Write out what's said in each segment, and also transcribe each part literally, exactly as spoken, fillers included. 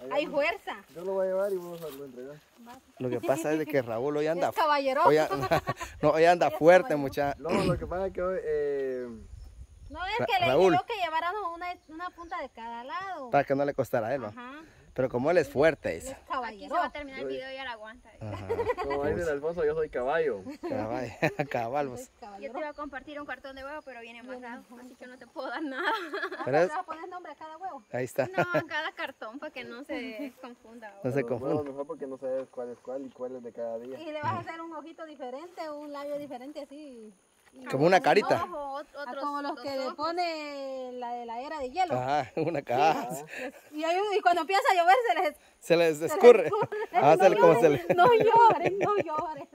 Hay fuerza. Yo lo voy a llevar y vamos a lo entregar. Lo que pasa es de que Raúl hoy anda... Es caballero. Hoy, no, hoy anda fuerte, muchacho. No, lo que pasa es que hoy... Eh, No es que le Raúl. digo que lleváramos una, una punta de cada lado. Para que no le costara a él, ¿no? Ajá. Pero como él es fuerte, Él dice. es Aquí caballero. se va a terminar el video y ya la aguanta. Ajá. como dice el Alfonso, yo soy caballo. Cabal, caballos. Es Yo caballero. te iba a compartir un cartón de huevo, pero viene amarrado, así que no te puedo dar nada. Ah, Pero ¿le es- vas a poner nombre a cada huevo? Ahí está. No, en cada cartón para que no se confunda. No se Los confunda. huevos mejor porque no sabes cuál es cuál y cuál es de cada día. Y le vas a hacer un ojito diferente, un labio diferente así. Y- Como una carita. Ojo, ot- Ah, otros como los dos que le ojos. pone la de la era de hielo. Ajá, una caja. Y, hay un- y cuando empieza a llover se les... Se les escurre. Ah, se le- como se le... No lloren, no lloren.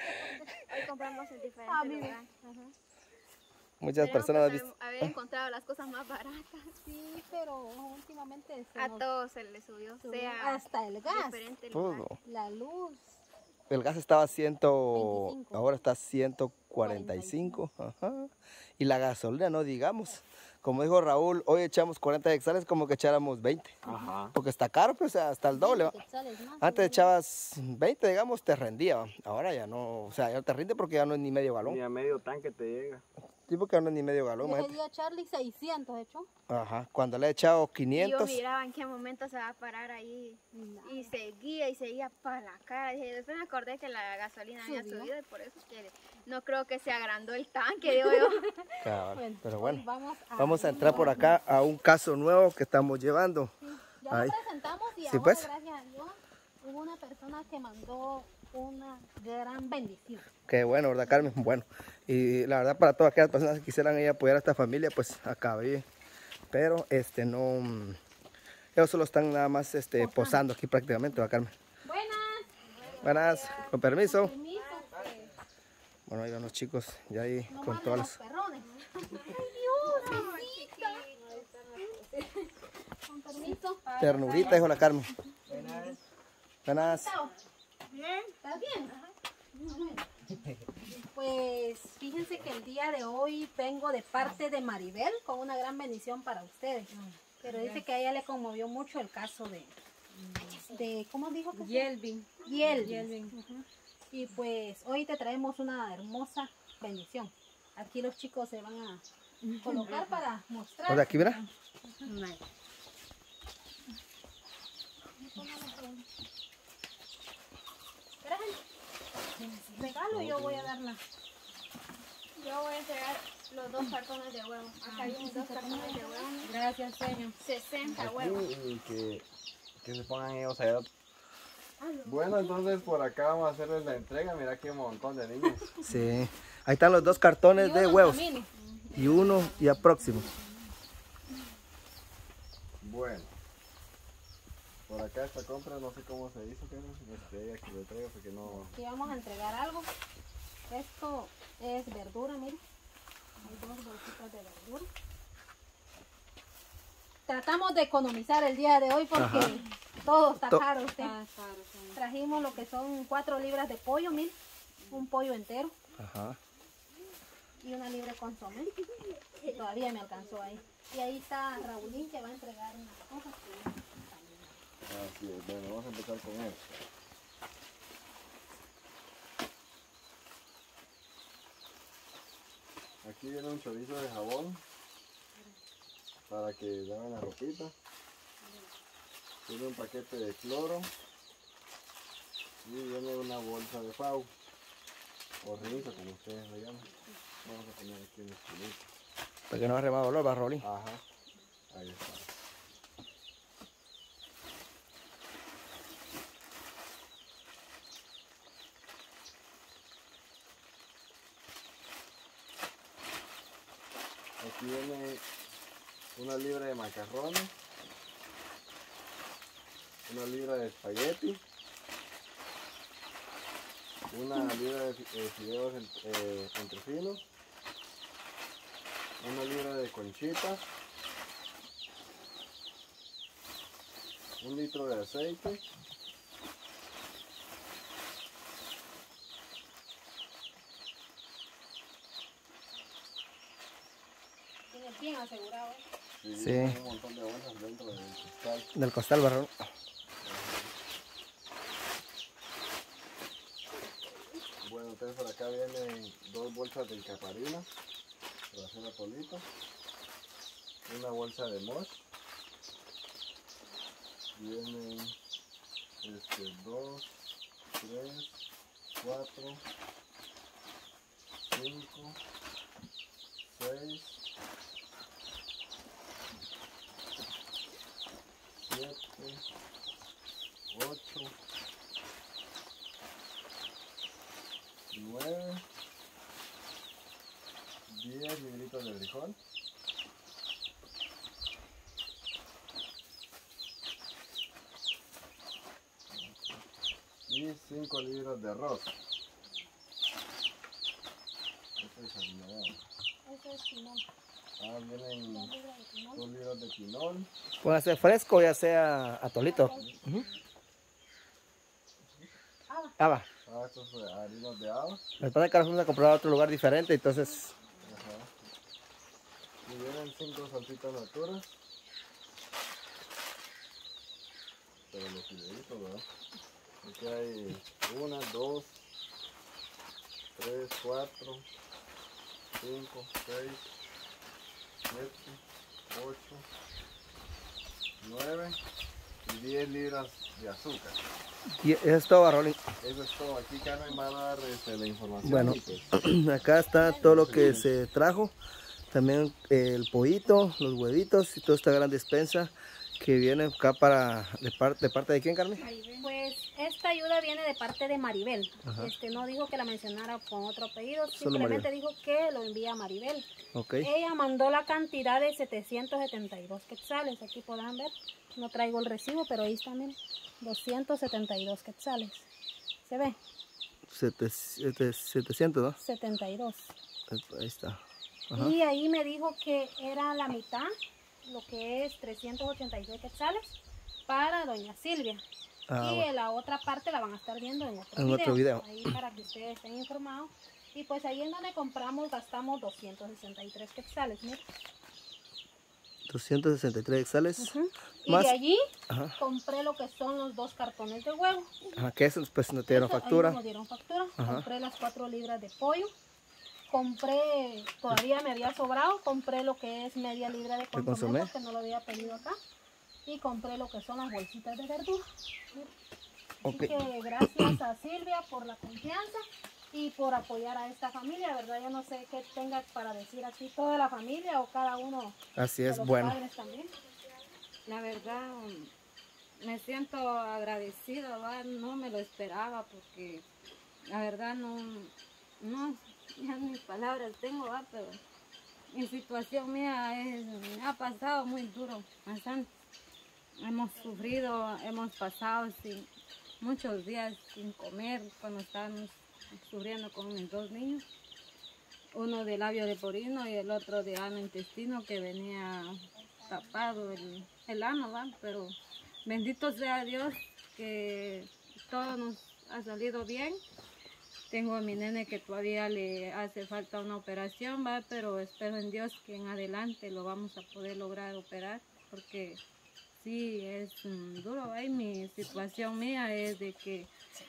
Hoy compramos en diferente Ah, mire. lugar. Muchas Tenemos personas han que visto. haber encontrado las cosas más baratas. Sí, pero últimamente se A nos todos se les subió, subió sea hasta el gas, diferente el lugar. Todo. la luz. El gas estaba a cien, veinticinco. ahora está a ciento cuarenta y cinco. Ajá. Y la gasolina, no digamos. Como dijo Raúl, hoy echamos cuarenta hectáreas como que echáramos veinte. Ajá. Porque está caro, pues hasta el doble. ¿va? Quetzales más, Antes ¿no? echabas veinte, digamos, te rendía. ¿va? Ahora ya no, o sea, ya no te rinde porque ya no es ni medio Ni galón. a medio tanque te llega. Sí, porque ya no es ni medio galón. Ese imagínate. día Charlie seiscientos echó. Ajá. Cuando le he echado Y yo quinientos. miraba en qué momento se va a parar ahí. Y seguía y seguía para la cara. Dije, después me acordé que la gasolina había Subió. subido y por eso es que no creo que se agrandó el tanque, digo yo. Cabal, Bueno, pero hoy bueno, vamos a, vamos a entrar por acá a un caso nuevo que estamos llevando. Ya Ay. lo presentamos y Sí, ahora, pues. gracias a Dios, hubo una persona que mandó una gran bendición. Qué bueno, ¿verdad, Carmen? Bueno, y la verdad para todas aquellas personas que quisieran ir a apoyar a esta familia, pues acá vi. Pero este no, mm, ellos solo están nada más este, posando aquí prácticamente, ¿verdad, Carmen? Buenas. Buenas, con permiso. Permiso, pues, Bueno, ahí van los chicos, ya ahí no con manden todas los las... perrones. Ay, Dios, con permiso. Ternurita, dijo la Carmen. Buenas. ¿Estás bien? Pues fíjense que el día de hoy vengo de parte de Maribel con una gran bendición para ustedes. Pero dice que a ella le conmovió mucho el caso de, de ¿cómo dijo que se llama? Yelvin. Yelvin. Ujú. Y pues hoy te traemos una hermosa bendición. Aquí los chicos se van a colocar para mostrar. Ahora aquí, mira. Regalo y yo voy a darla. Yo voy a entregar los dos cartones de huevo. Acá vienen dos cartones de huevo. Gracias, señor. sesenta huevos. Y que, que se pongan ellos allá. Bueno, entonces por acá vamos a hacerles la entrega. Mira aquí un montón de niños. Sí. Ahí están los dos cartones de huevos. Y uno ya próximo. Bueno. Por acá esta compra no sé cómo se hizo, pero este, ella que lo traiga porque no... Aquí vamos a entregar algo. Esto es verdura, miren. Hay dos bolsitas de verdura. Tratamos de economizar el día de hoy porque Ajá. todo está To- caro. Usted. Ah, claro, señor. Trajimos lo que son cuatro libras de pollo, miren. Un pollo entero Ajá. y una libra de consomé. Y todavía me alcanzó ahí. Y ahí está Raulín que va a entregar unas cosas. que- Así es, bueno, vamos a empezar con esto. Aquí viene un chorizo de jabón para que laven la ropita. Tiene un paquete de cloro y viene una bolsa de fau o rinzo como ustedes lo llaman. Vamos a poner aquí en el chulito. Para que no arrema dolor, va, Rolín. Ajá, ahí está. Aquí viene una libra de macarrones, una libra de espagueti, una libra de fi- de fideos en- eh, entrefinos, una libra de conchitas, un litro de aceite, Tiene bien asegurado. ¿eh? y Sí. un montón de bolsas dentro del cristal. Del costal, barro. Entonces por acá vienen dos bolsas de incaparina para hacer atolito, una bolsa de mosh, vienen este, dos, tres, cuatro, cinco, seis, siete, ocho, nueve, diez libritos de frijol, y cinco libros de arroz. Esto es harina de agua. Eso es pinol. Ah, vienen Dos libras de pinol. dos libros de pinol. Puede ser fresco, ya sea atolito. Ujú. Agua. Ah, va. Ah, estos son harinas de agua. Me pasa que ahora fuimos a comprar a otro lugar diferente, entonces... Ajá. Y vienen cinco salsitas naturas. Pero los fideitos, ¿verdad? Aquí hay una, dos, tres, cuatro, cinco, seis, siete, ocho, nueve y diez libras de azúcar. Y eso es todo, Rolling. Eso es todo. Aquí Carmen va a dar este, la información. Bueno, y pues, acá está todo lo que se trajo. También eh, el pollito, los huevitos y toda esta gran despensa que viene acá para de, par, de parte de quién, Carmen. Pues esta ayuda viene de parte de Maribel. Ajá. Este no dijo que la mencionara con otro apellido, Solo simplemente Maribel. dijo que lo envía a Maribel. Ok. Ella mandó la cantidad de setecientos setenta y dos quetzales, aquí podrán ver. No traigo el recibo, pero ahí está, miren, doscientos setenta y dos quetzales. ¿Se ve? Sete- sete- setecientos, ¿no? setenta y dos. Ahí está. Ajá. Y ahí me dijo que era la mitad, lo que es trescientos ochenta y seis quetzales, para doña Silvia. Ah, y bueno. la otra parte la van a estar viendo en otro, En video, otro video. ahí para que ustedes estén informados. Y pues ahí en donde compramos gastamos doscientos sesenta y tres quetzales, miren. doscientos sesenta y tres quetzales. Ujú. Y Más- de allí Ajá. compré lo que son los dos cartones de huevo. Ajá, que eso pues no te dieron Eso, ahí factura. no nos dieron factura. Ajá. Compré las cuatro libras de pollo. Compré, todavía me había sobrado, compré lo que es media libra de consomé, consomé. porque no lo había pedido acá. Y compré lo que son las bolsitas de verdura. Ok. Así que gracias a Silvia por la confianza y por apoyar a esta familia, ¿verdad? Yo no sé qué tenga para decir aquí toda la familia o cada uno Así de es, los bueno. padres también. La verdad, me siento agradecida, ¿va? No me lo esperaba porque la verdad no, no, ya ni palabras tengo, ¿va? Pero mi situación mía es, me ha pasado muy duro, bastante. Hemos sufrido, hemos pasado sin, muchos días sin comer cuando estábamos sufriendo con mis dos niños. Uno de labio leporino y el otro de ano intestino que venía tapado el, el ano, ¿va? Pero bendito sea Dios que todo nos ha salido bien. Tengo a mi nene que todavía le hace falta una operación, ¿va? Pero espero en Dios que en adelante lo vamos a poder lograr operar, porque sí es um, duro, ¿va? Y mi situación mía es de que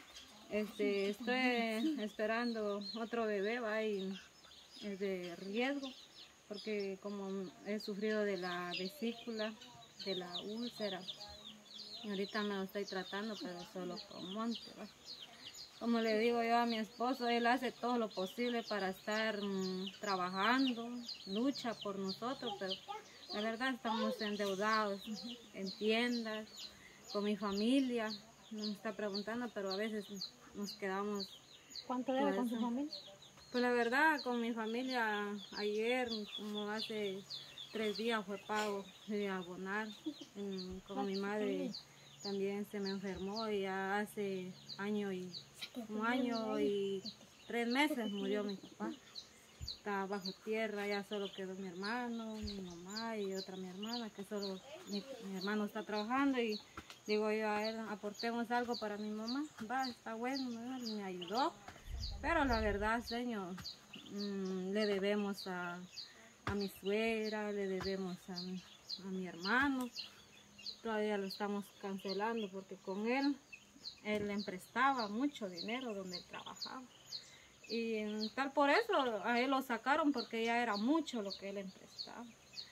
este, estoy esperando otro bebé, ¿va? Y es de riesgo, porque como he sufrido de la vesícula, de la úlcera, ahorita me lo estoy tratando, pero solo con monte, ¿va? Como le digo yo a mi esposo, él hace todo lo posible para estar um, trabajando, lucha por nosotros, pero la verdad estamos endeudados en tiendas, con mi familia, no me está preguntando, pero a veces nos quedamos. ¿Cuánto debe con su Pues, familia? Pues la verdad, con mi familia, ayer, como hace tres días fue pago de abonar, mm, como mi madre también se me enfermó y ya hace año y un año y tres meses murió mi papá. Está bajo tierra, ya solo quedó mi hermano, mi mamá y otra mi hermana, que solo mi, mi hermano está trabajando y digo yo a él, aportemos algo para mi mamá, va, está bueno, ¿no? Y me ayudó, pero la verdad, señor, mmm, le debemos a, a mi suegra, le debemos a mi, a mi hermano, todavía lo estamos cancelando porque con él, él le prestaba mucho dinero donde él trabajaba. Y tal por eso a él lo sacaron, porque ya era mucho lo que él emprestaba.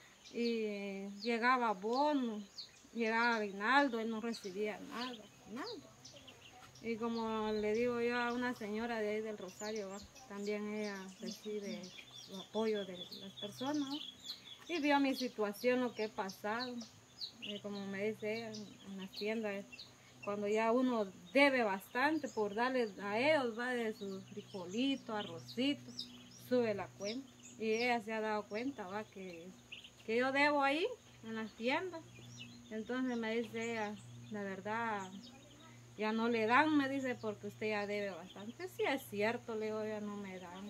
Y llegaba bono, llegaba aguinaldo, él no recibía nada, nada. Y como le digo yo a una señora de ahí del Rosario, ¿va? También ella recibe el apoyo de las personas, ¿no? Y vio mi situación, lo que he pasado. Y como me dice ella en las tiendas, cuando ya uno debe bastante por darle a ellos, va, de sus frijolitos, arrocitos, sube la cuenta. Y ella se ha dado cuenta, va, que, que yo debo ahí, en las tiendas. Entonces me dice ella, la verdad, ya no le dan, me dice, porque usted ya debe bastante. Sí, es cierto, le digo, ya no me dan.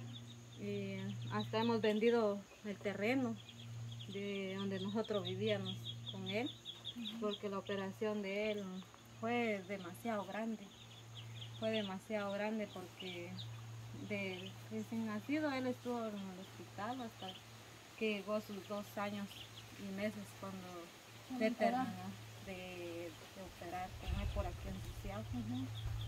Y hasta hemos vendido el terreno de donde nosotros vivíamos con él, porque la operación de él fue demasiado grande. Fue demasiado grande porque de recién nacido él estuvo en el hospital hasta que llegó sus dos años y meses cuando se terminó de, de operar con él por aquí en Social. Uh-huh.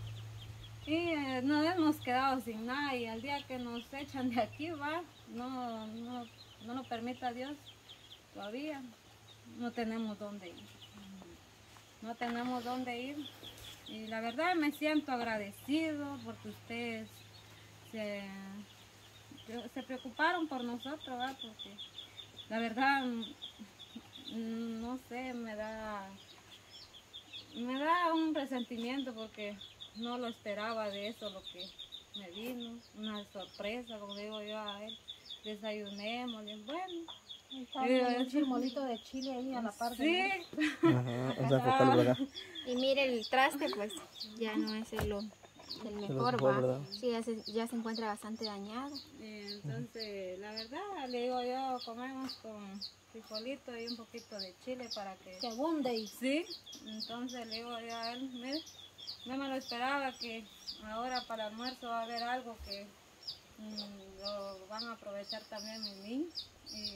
Y eh, nos hemos quedado sin nada, y al día que nos echan de aquí, va, no, no, no nos permita Dios todavía, no tenemos dónde ir. No tenemos dónde ir. Y la verdad me siento agradecido porque ustedes se, se preocuparon por nosotros, ¿va? Porque la verdad, no sé, me da, me da un resentimiento porque no lo esperaba de eso, lo que me vino, una sorpresa, como digo yo a él, desayunemos, y bueno. Está bien, un chirmolito de chile ahí a la parte. Sí. Ajá, o sea, cortarlo por acá. Y mire, el traste pues ya no es el, el mejor, mejor, va. ¿verdad? Sí, ya se, ya se encuentra bastante dañado. Y entonces, la verdad, le digo yo, comemos con frijolito y un poquito de chile para que... Que abunde. Y... Sí, entonces le digo yo a él, mire, no me lo esperaba que ahora para el almuerzo va a haber algo que mmm, lo van a aprovechar también mis niños. Y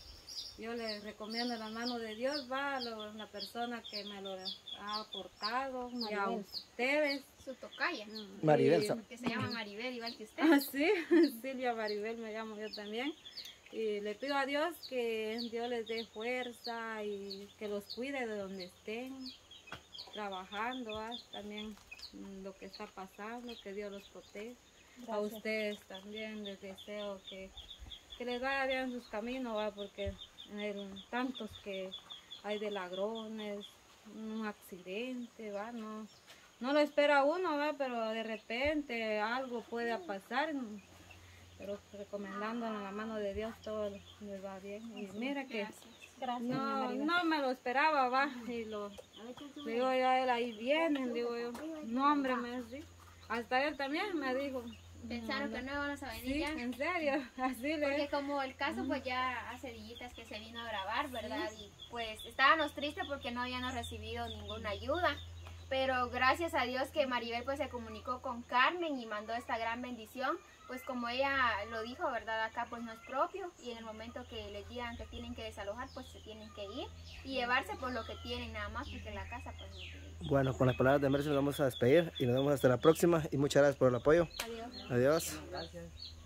yo les recomiendo la mano de Dios, va, lo, la persona que me lo ha aportado, y a ustedes. Su tocaya. Maribel. Y, que se llama Maribel, igual que usted. Ah, sí, Silvia Maribel me llamo yo también. Y le pido a Dios que Dios les dé fuerza y que los cuide de donde estén trabajando, ¿va? También lo que está pasando, que Dios los proteja. Gracias. A ustedes también les deseo que que les vaya bien en sus caminos, ¿va? Porque hay tantos que hay de ladrones, un accidente, ¿va? No, no lo espera uno, ¿va? Pero de repente algo puede pasar, pero recomendándole la mano de Dios todo les va bien. Y mira que Gracias. Gracias, no, no me lo esperaba, ¿va? Y lo le digo yo a él, ahí vienen, digo yo, no hombre, me dice, hasta él también me dijo. Pensaron que no íbamos a venir Sí, ya. en serio, así le... Porque como el caso pues ya hace días que se vino a grabar, ¿verdad? Sí. Y pues estábamos tristes porque no habíamos recibido ninguna ayuda. Pero gracias a Dios que Maribel pues se comunicó con Carmen y mandó esta gran bendición. Pues como ella lo dijo, ¿verdad? Acá pues no es propio, y en el momento que les digan que tienen que desalojar, pues se tienen que ir y llevarse por lo que tienen nada más, porque la casa pues no tiene. Bueno, con las palabras de Mercy nos vamos a despedir y nos vemos hasta la próxima, y muchas gracias por el apoyo. Adiós. Adiós. Gracias.